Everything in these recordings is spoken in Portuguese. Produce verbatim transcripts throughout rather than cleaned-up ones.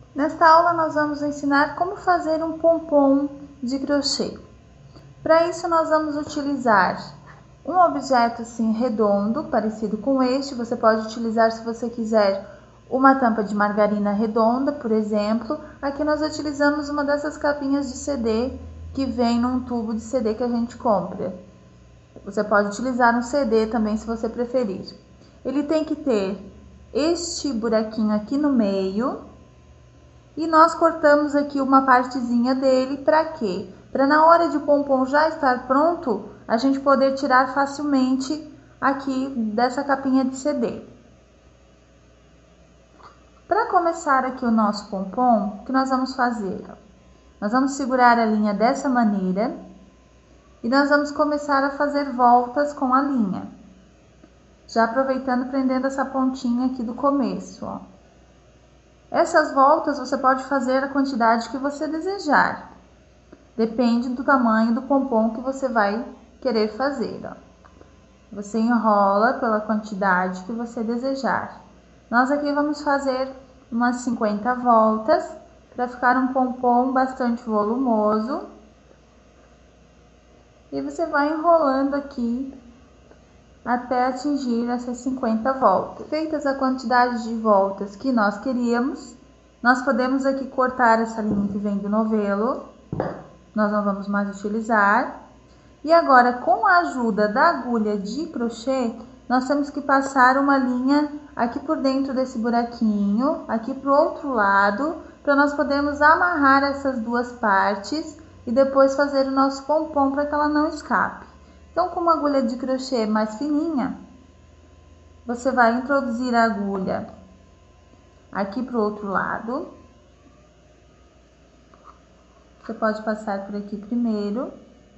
Nesta aula nós vamos ensinar como fazer um pompom de crochê. Para isso nós vamos utilizar um objeto assim redondo, parecido com este. Você pode utilizar, se você quiser, uma tampa de margarina redonda, por exemplo. Aqui nós utilizamos uma dessas capinhas de C D que vem num tubo de C D que a gente compra. Você pode utilizar um C D também, se você preferir. Ele tem que ter este buraquinho aqui no meio. E nós cortamos aqui uma partezinha dele, para quê? Para na hora de o pompom já estar pronto, a gente poder tirar facilmente aqui dessa capinha de C D. Para começar aqui o nosso pompom, o que nós vamos fazer? Nós vamos segurar a linha dessa maneira e nós vamos começar a fazer voltas com a linha. Já aproveitando, prendendo essa pontinha aqui do começo, ó. Essas voltas você pode fazer a quantidade que você desejar. Depende do tamanho do pompom que você vai querer fazer, ó. Você enrola pela quantidade que você desejar. Nós aqui vamos fazer umas cinquenta voltas para ficar um pompom bastante volumoso. E você vai enrolando aqui até atingir essas cinquenta voltas. Feitas a quantidade de voltas que nós queríamos, nós podemos aqui cortar essa linha que vem do novelo. Nós não vamos mais utilizar. E agora, com a ajuda da agulha de crochê, nós temos que passar uma linha aqui por dentro desse buraquinho, aqui pro outro lado, para nós podermos amarrar essas duas partes e depois fazer o nosso pompom para que ela não escape. Então, com uma agulha de crochê mais fininha, você vai introduzir a agulha aqui pro outro lado. Você pode passar por aqui primeiro.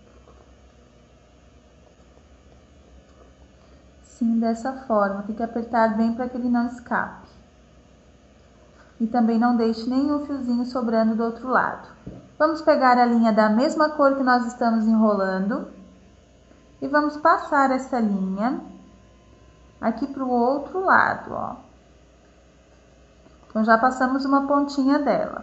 Sim, dessa forma. Tem que apertar bem para que ele não escape. E também não deixe nenhum fiozinho sobrando do outro lado. Vamos pegar a linha da mesma cor que nós estamos enrolando. E vamos passar essa linha aqui para o outro lado, ó. Então, já passamos uma pontinha dela.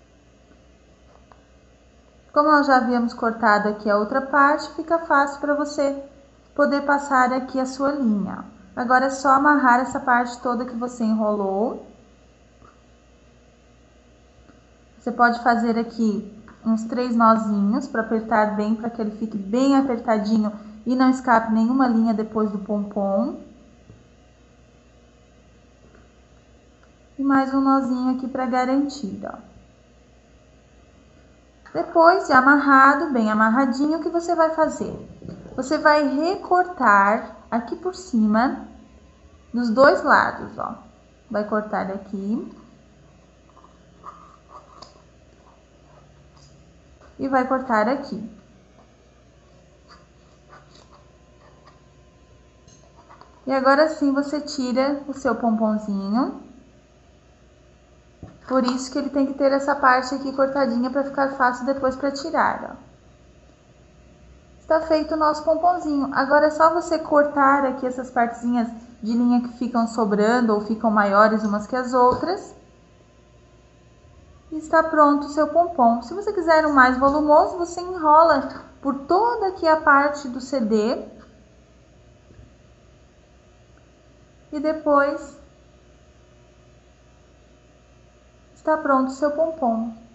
Como nós já havíamos cortado aqui a outra parte, fica fácil para você poder passar aqui a sua linha. Agora é só amarrar essa parte toda que você enrolou. Você pode fazer aqui uns três nozinhos para apertar bem, para que ele fique bem apertadinho e não escape nenhuma linha depois do pompom. E mais um nozinho aqui para garantir, ó. Depois de amarrado, bem amarradinho, o que você vai fazer? Você vai recortar aqui por cima, dos dois lados, ó. Vai cortar aqui. E vai cortar aqui. E agora sim você tira o seu pomponzinho. Por isso que ele tem que ter essa parte aqui cortadinha para ficar fácil depois para tirar, ó. Está feito o nosso pomponzinho. Agora é só você cortar aqui essas partezinhas de linha que ficam sobrando ou ficam maiores umas que as outras. E está pronto o seu pompom. Se você quiser um mais volumoso, você enrola por toda aqui a parte do C D. E depois está pronto o seu pompom.